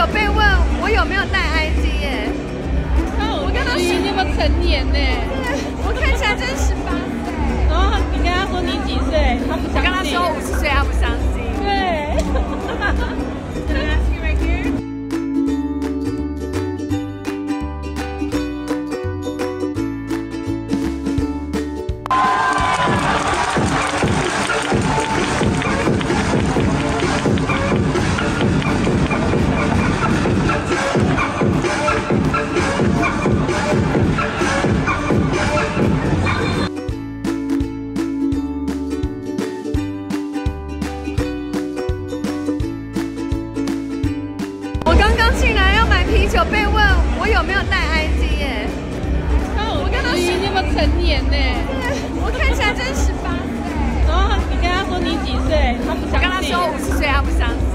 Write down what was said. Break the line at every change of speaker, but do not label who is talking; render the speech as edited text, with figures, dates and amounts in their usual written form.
酒被问我有没有带 ID 耶，
我跟他说你有没有成年呢？
对，我看起来真18岁。
然后你跟他说你几岁，他不相信。
我跟他说50岁，他不相信。
对。
Can I ask you right here? 我刚刚进来要买啤酒，被问我有没有带 ID 耶。我跟他说
你有没有成年呢？
对，我看起来真18岁。
然后你跟他说你几岁，他不相信。
我跟他说50岁，他不相信。